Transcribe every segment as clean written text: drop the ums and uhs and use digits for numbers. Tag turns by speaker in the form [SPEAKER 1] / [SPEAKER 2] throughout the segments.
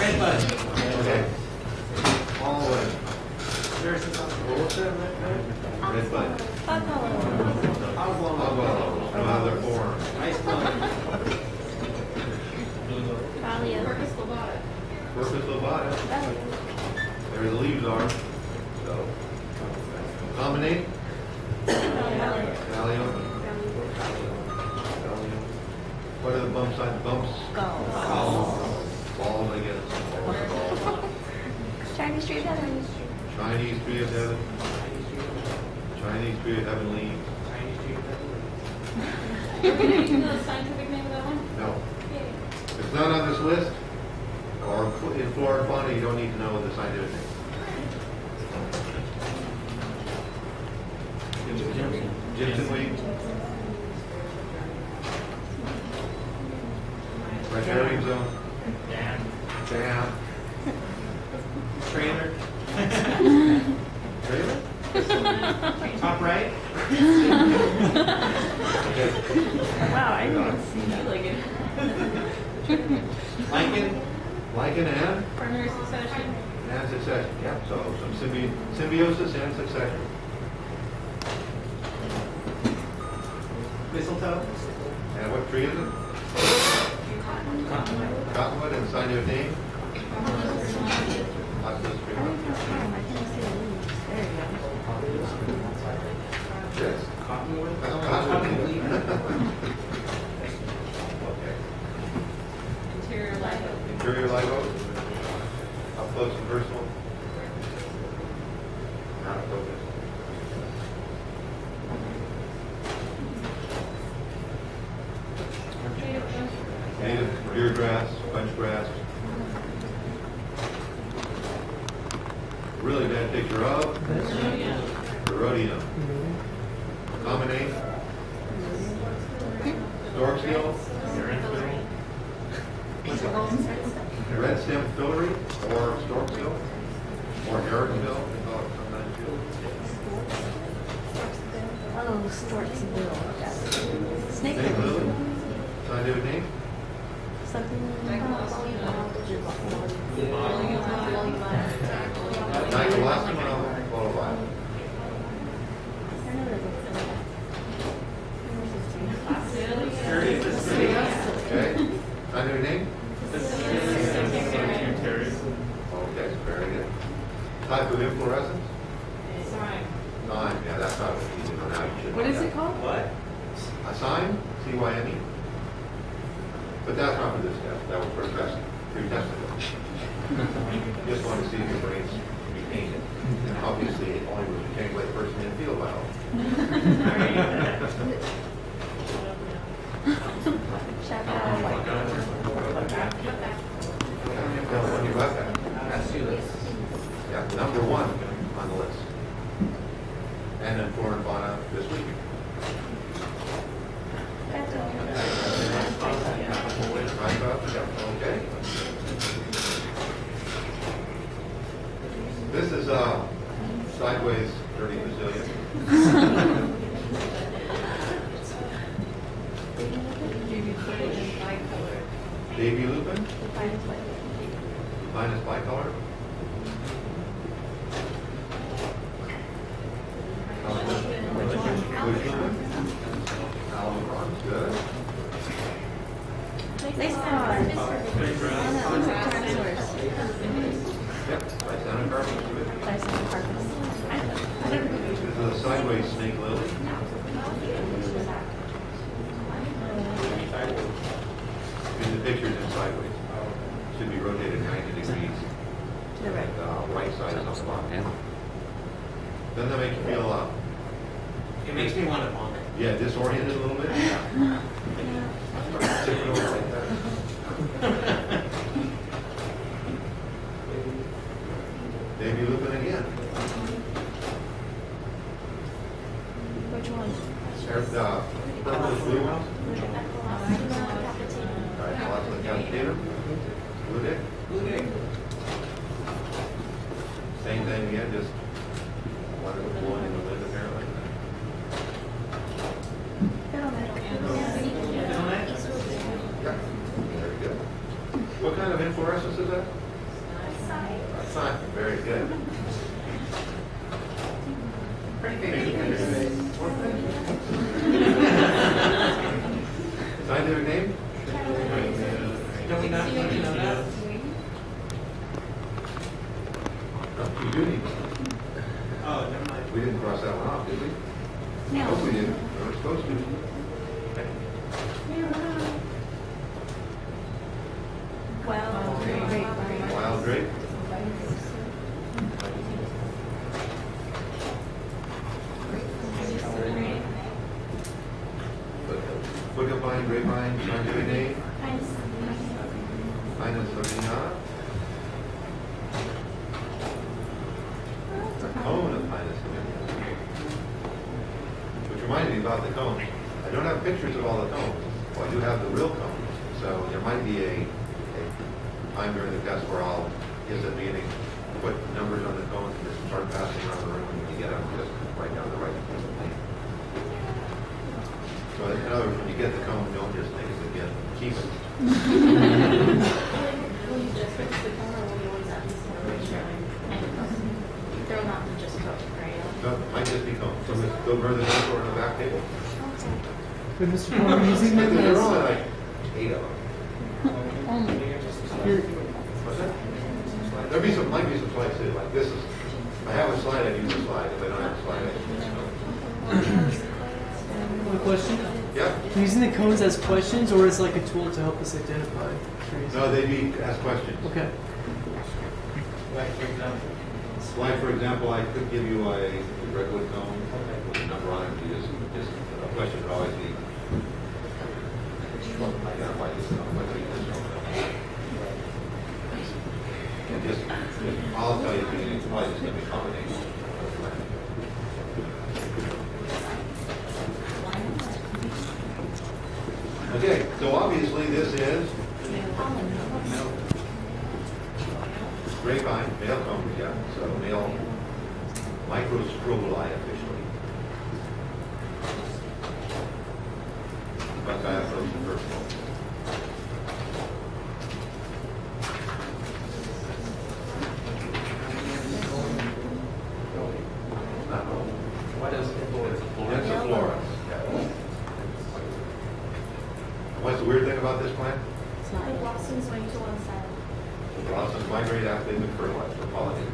[SPEAKER 1] Red bud.
[SPEAKER 2] Okay. All the way. What's that? Red bud. Agualo. Another form.
[SPEAKER 1] Ice bud.
[SPEAKER 3] Purpose lobata.
[SPEAKER 2] Purpose lobata. There the leaves are. So, combinate. Valium. What are the bumps on bumps? Balls, I guess.
[SPEAKER 3] Chinese tree of heaven.
[SPEAKER 2] Chinese tree of heaven. Chinese tree of heaven leaves.
[SPEAKER 3] You know the scientific name of that one?
[SPEAKER 2] No. If it's not on this list, or in flora and fauna, you don't need to know the scientific name. Gypsum weed. Riparian zone. Jam.
[SPEAKER 1] Trailer.
[SPEAKER 2] Trailer?
[SPEAKER 1] Top right.
[SPEAKER 2] Okay.
[SPEAKER 3] Wow, I didn't see that.
[SPEAKER 1] Lichen.
[SPEAKER 2] Lichen and?
[SPEAKER 3] Primary succession.
[SPEAKER 2] And succession. Yeah, so some symbiosis and succession.
[SPEAKER 1] Mistletoe.
[SPEAKER 2] And what tree is it? Cottonwood and scientific name? Hothouse tree. Yes.
[SPEAKER 1] Cottonwood.
[SPEAKER 2] Cottonwood. Okay.
[SPEAKER 3] Interior life.
[SPEAKER 2] Interior live oak. Up close and personal. Not focus. Native deer grass, bunch grass. Really bad picture of Rhodium. Common name? Stork seal? Red stem fillery or stork seal? Or American bill? They call it sometimes too.
[SPEAKER 3] Oh, stork's bill. Snake
[SPEAKER 2] Snake
[SPEAKER 3] lily.
[SPEAKER 2] lily? Scientific name?
[SPEAKER 3] Something
[SPEAKER 2] Nicolostum volivile. Okay. Scientific name? Okay, very good. Type of inflorescence? Cyme. Yeah, that's not easy to pronounce.
[SPEAKER 3] What is it called?
[SPEAKER 1] What?
[SPEAKER 2] A cyme, C-Y-M-E. But that's not for this test. That was for testing. You're testing it. Just want to see if your brain's retained it. And obviously, it only was retained by the person in field biology. You got that? Yeah, number one on the list. And then flora and fauna this week. Okay. This is sideways 30 bazillion. Baby lupin. Finest bicolor. Bush lupin. Albatross, good.
[SPEAKER 3] Lace
[SPEAKER 2] Yep, right down in carpet. This is a sideways snake lily. In the pictures, it's sideways. Should be rotated 90 degrees. And right side is on the bottom. Doesn't that make you feel
[SPEAKER 1] It makes me want to vomit.
[SPEAKER 2] yeah, disoriented a little bit? Yeah. Tipping over like that. Baby lupin again.
[SPEAKER 3] Which one?
[SPEAKER 2] There's purplish blue ones. All right, lots of capitatum. Blue dick.
[SPEAKER 1] Blue dick.
[SPEAKER 2] Same thing again, just one of the blowing in the wind apparently. Yeah, very good. What kind of inflorescence is that? Simon, very good.
[SPEAKER 1] Pretty big.
[SPEAKER 2] Scientific name?
[SPEAKER 1] Don't we not need to know that?
[SPEAKER 2] No, you do need to.
[SPEAKER 1] Oh, never mind.
[SPEAKER 2] We didn't cross that one off, did we?
[SPEAKER 3] No.
[SPEAKER 2] Hope we didn't. We were supposed to.
[SPEAKER 3] Well, great.
[SPEAKER 2] Wild grape. Porcupine, grapevine, scientific name? Pinus sardina. A cone of Pinus sardina. Which reminds me about the cone. I don't have pictures of all the cones. Well, I do have the real cones. So there might be a time during the test where I'll, just at the beginning, put numbers on the cones and just start passing around the room, and when you get them, just write down the right name. So in other words, when you get the cone, don't just think it's a gift. Keep it.
[SPEAKER 3] They're not just cooked, right?
[SPEAKER 2] No, it might just be cone. So let's go further down or on the back table.
[SPEAKER 4] But Mr. Palmer, using them
[SPEAKER 2] There are only
[SPEAKER 4] as,
[SPEAKER 2] like 8 of them. What's that? There'll be some, might be some slides too, like this is, if I have a slide, I use a slide. If I don't have a slide, I use
[SPEAKER 4] one question,
[SPEAKER 2] Yeah?
[SPEAKER 4] using the cones as questions or as like a tool to help us identify trees?
[SPEAKER 2] No, they be ask questions.
[SPEAKER 4] Okay.
[SPEAKER 2] Like, for example, I could give you a redwood cone with a number on it. You just a question would always be, identify this cone, what tree this cone. And just, I'll tell you, it's probably just going to be a combination. Okay, so obviously this is grapevine, male cone, yeah, so male microstrobili officially. But I approach the first one.
[SPEAKER 1] What is
[SPEAKER 2] That's a flora. Yeah. What's the weird thing about this plant?
[SPEAKER 3] The blossoms went to one side.
[SPEAKER 2] The blossoms migrate after they've been fertilized for pollinating.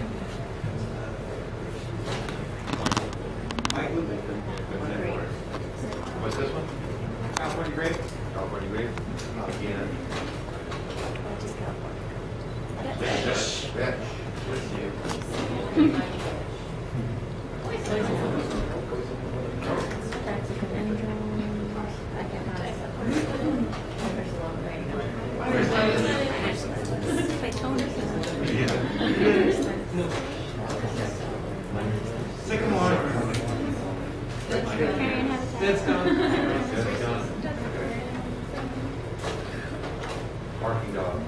[SPEAKER 2] What's this one?
[SPEAKER 1] California grape?
[SPEAKER 2] California grape? Again.
[SPEAKER 3] I just got one.
[SPEAKER 2] Vetch.
[SPEAKER 1] Sycamore. That's done.
[SPEAKER 2] That's done. Barking dog.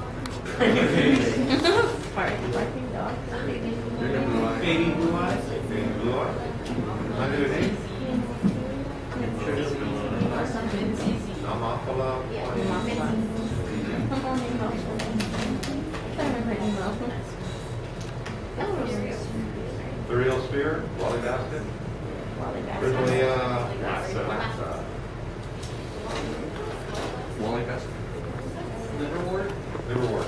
[SPEAKER 3] Barking dog.
[SPEAKER 1] Baby blue eyes.
[SPEAKER 2] Baby blue eye. Under their name? Namapala. Burial spear, Wally basket. Originally,
[SPEAKER 5] Wally basket.
[SPEAKER 1] Liverwort.
[SPEAKER 2] liverwort.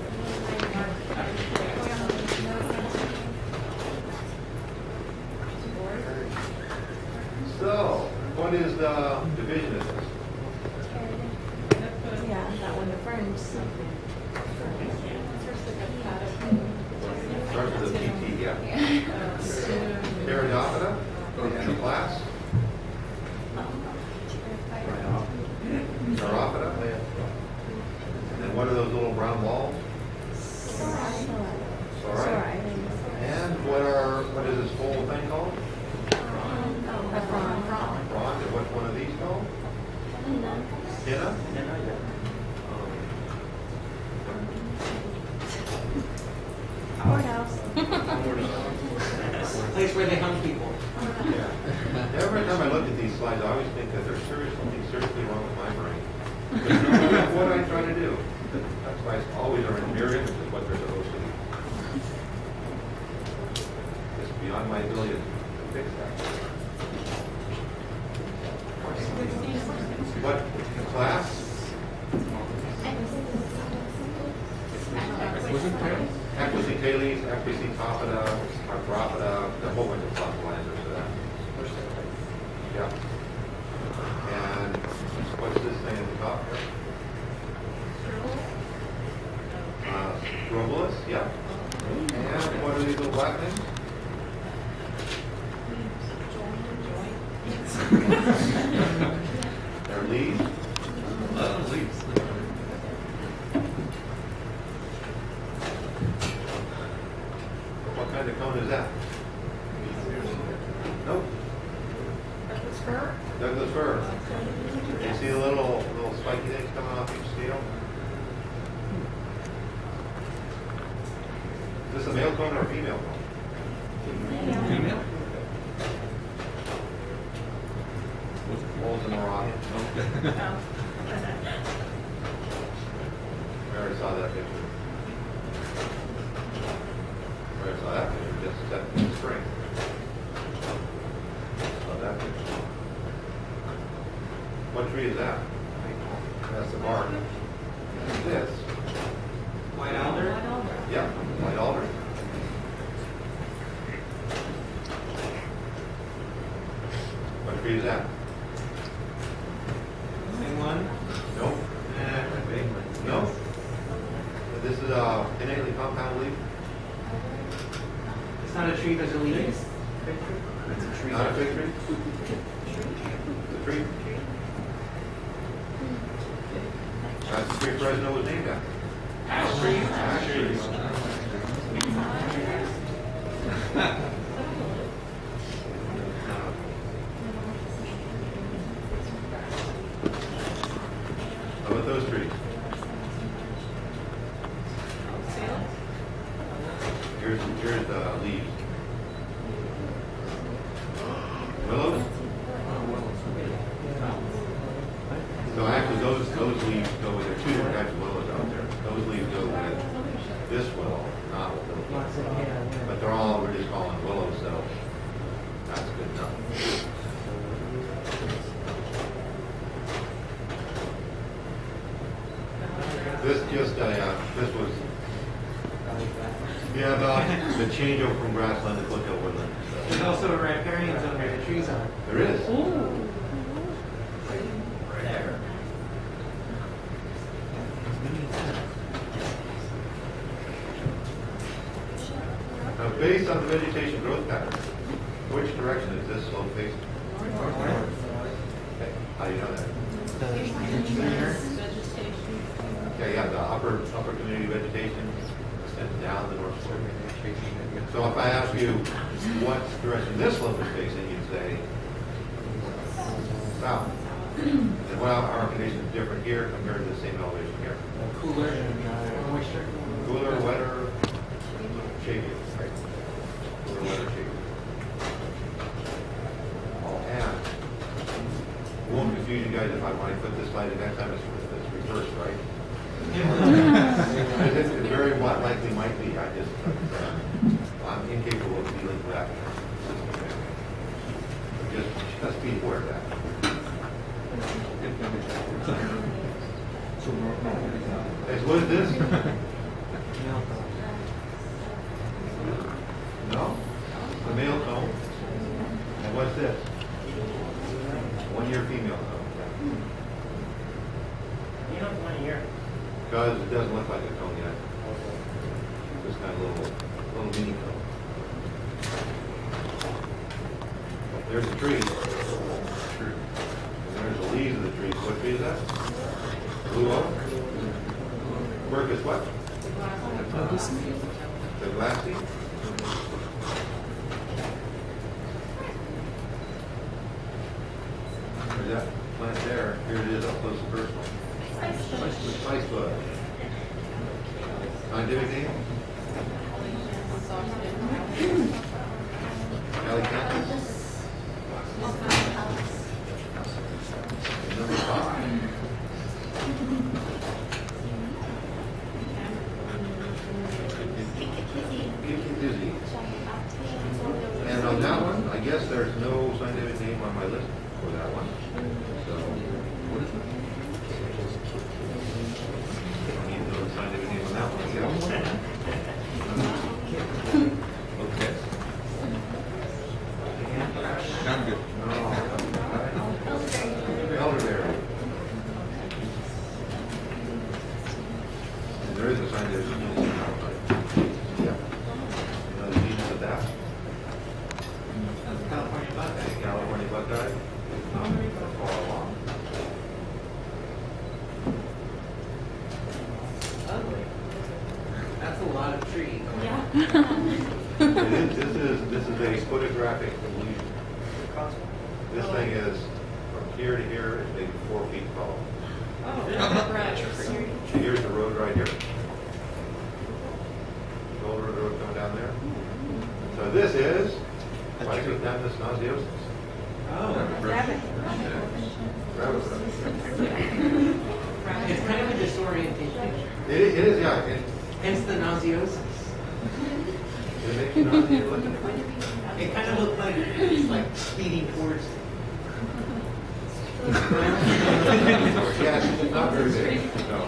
[SPEAKER 2] So, what is the division of this?
[SPEAKER 3] Yeah, that one, the ferns.
[SPEAKER 2] Starts with a PT, yeah. Pteridophyta, and the class. Saurophyta. And then what are those little brown balls? Saurai. And what is this whole thing called?
[SPEAKER 3] A prawn.
[SPEAKER 2] Prawn. And what's one of these called? Pinna?
[SPEAKER 3] Courthouse.
[SPEAKER 1] Place where they hung people.
[SPEAKER 2] Yeah. Every time I look at these slides, I always think that there's something seriously wrong with my brain. Because no matter what I try to do, that's why it's always our mirror image is what they're supposed to be. beyond my ability to fix that. What class? Equisitales, equisitopida, arthropida, a whole bunch of possible answers to that. Yeah. And what's this thing at the top here? Romulus, yeah. And what are these little black things? They're leaves. Leaves. What kind of cone is that? Nope. Douglas fir. You see the little spiky things coming off each scale? Is this a male cone or a female cone?
[SPEAKER 1] Female?
[SPEAKER 2] Holes in the rock. We already saw that picture. We already saw that picture, just set in the spring. Saw that picture. What tree is that? That's the bark. This.
[SPEAKER 1] White alder?
[SPEAKER 2] Yep, white alder. What tree is that?
[SPEAKER 1] Same one?
[SPEAKER 2] Nope.
[SPEAKER 1] Big one.
[SPEAKER 2] No. This is a innately compound leaf.
[SPEAKER 1] It's not a tree, there's a leaf. It's a tree.
[SPEAKER 2] Not a fig tree? It's a tree? That's the tree Fresno was named after.
[SPEAKER 1] Ash tree?
[SPEAKER 2] Ash trees. How about those trees? Here's the leaves. Willows? So actually those leaves go with, there are two different types of willows out there. Those leaves go with this willow, not with willow. But they're all, we're just calling willows, so that's good enough. This was, yeah, about the changeover from grassland to foothhill woodland.
[SPEAKER 1] There's also a riparian zone where the trees are.
[SPEAKER 2] There is.
[SPEAKER 1] Right there.
[SPEAKER 2] Now, based on the vegetation growth pattern, which direction is this slope facing? Okay, how do you know that? Okay, yeah, the upper community vegetation extends down the north slope. So if I ask you what direction this slope is facing, you'd say south. And what are conditions different here compared to the same elevation here?
[SPEAKER 1] Cooler and moisture.
[SPEAKER 2] Cooler, wetter, shady, right? Cooler, wetter, shady. And it won't confuse you guys if I want to put this slide in next time it's reversed, right? It very likely might be. I'm incapable of dealing with that. Just be aware of that. Hey, so what is this? No? The male cone. And what's this? 1 year female cone.
[SPEAKER 1] You know, 1 year.
[SPEAKER 2] Because it doesn't look like a cone yet. Just kind of little mini cone. There's a tree. And there's the leaves of the tree. What tree is that? Blue oak? Quercus what? The glassy? There's that plant there. Here it is up close and personal. Spicebush. Scientific name? Calicanthus. Number 5. Kinky Dizzy. on that one, I guess there's no scientific name on my list for that one. So, what is it? Don't need to know the scientific name on that one,
[SPEAKER 5] Okay. Sound good.
[SPEAKER 2] Elderberry. And there is a scientific name on that one. Yeah. You know the meaning of that?
[SPEAKER 1] California buckeye.
[SPEAKER 2] California buckeye. Far along.
[SPEAKER 1] Ugly. That's a lot of trees.
[SPEAKER 3] Yeah.
[SPEAKER 2] This is a photographic illusion. This thing is from here to here, it's maybe 4 feet tall. Here's the road right here. Gold River Road coming down there. So this is Lycopneus nauseosus.
[SPEAKER 1] Oh.
[SPEAKER 3] Rabbit.
[SPEAKER 2] Rabbit foot.
[SPEAKER 1] It's kind of a disorienting picture.
[SPEAKER 2] It is, yeah.
[SPEAKER 1] Hence the nauseosis.
[SPEAKER 2] It makes you nauseous looking.
[SPEAKER 1] It kind of looked like it's like speeding towards it.
[SPEAKER 2] Yeah, it's not very big. No.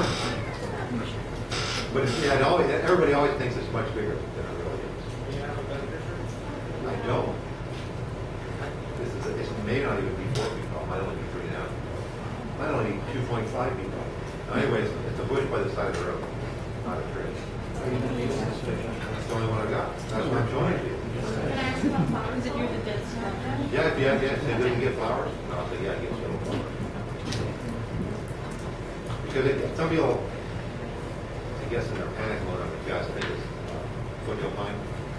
[SPEAKER 2] But it's, yeah, everybody always thinks it's much bigger than it really is. I don't. It may not even be 4 feet tall. It might only be 3.5 feet tall. It might only be 2.5 feet tall. Now, anyways, it's a bush by the side of the road, not a tree. That's the only one I got. That's what I'm showing it to you.
[SPEAKER 3] Can I ask about flowers? Is it near the dead stuff?
[SPEAKER 2] Yeah, it doesn't get flowers. No, I'll say, yeah, it gets little flowers. Because some people, I guess in their panic mode, I guess, think it's foothill pine.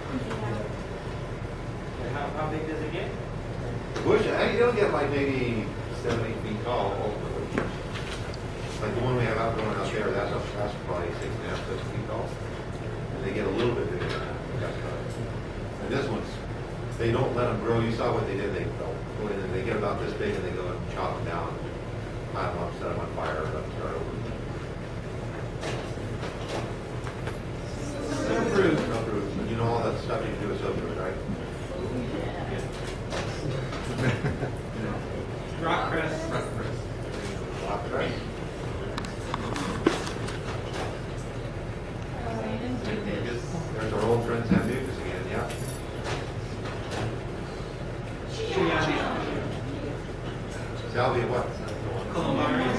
[SPEAKER 1] How big does it get?
[SPEAKER 2] The bush, it'll get like maybe 7, 8 feet tall ultimately. Like the one we have out going out there, that's probably 6.5, 7 feet tall. And they get a little bit bigger than that. That's about it. And this one's, they don't let them grow. You saw what they did. They go in and they get about this big and they go and chop them down, pile them up, set them on fire, and start over.
[SPEAKER 1] Approved.
[SPEAKER 2] Approved. You know all that stuff you can do with silver, right?
[SPEAKER 1] Rock cress.
[SPEAKER 2] Rock cress. There's our old friend Sambucus again, yeah. Salvia what?
[SPEAKER 1] Columbarius.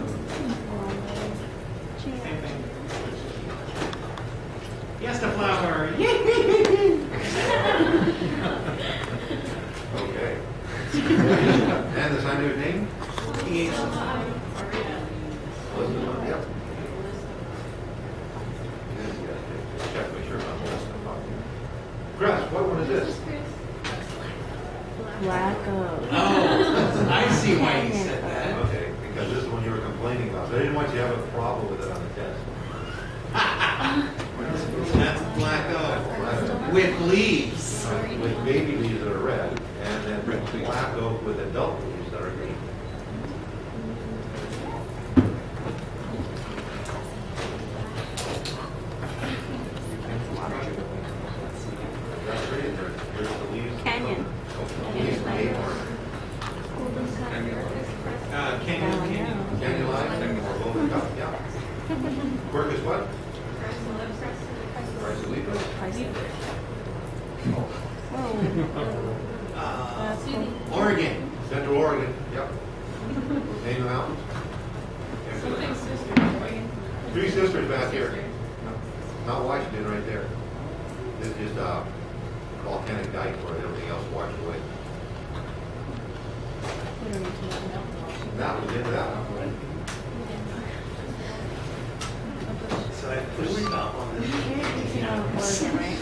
[SPEAKER 1] Same thing. Fiesta flower.
[SPEAKER 2] Okay. And the scientific name?
[SPEAKER 1] PH.
[SPEAKER 2] Elizabeth, yep. Check, make sure I'm not messing up. Chris, what one is this?
[SPEAKER 3] Black
[SPEAKER 1] Oh, I see why you said that.
[SPEAKER 2] Okay, because this is one you were complaining about. So I didn't want you to have a problem with it on the test.
[SPEAKER 1] That's black oak with leaves.
[SPEAKER 2] With baby leaves that are red, and then black oak with adult leaves that are green. That's pretty. Here's the leaves.
[SPEAKER 3] Canyon.
[SPEAKER 2] Leaves of the acorn.
[SPEAKER 1] Canyon.
[SPEAKER 2] Canyon lime, or golden cup, yeah. Quercus what? Chrysolipus.
[SPEAKER 1] Oregon.
[SPEAKER 2] Central Oregon, yep. Name the mountains. Three Sisters back here. Mount Washington right there. This is just a volcanic dike where everything else washed away. That was into that one.
[SPEAKER 1] So I pushed stop on this.
[SPEAKER 3] Oregon, right?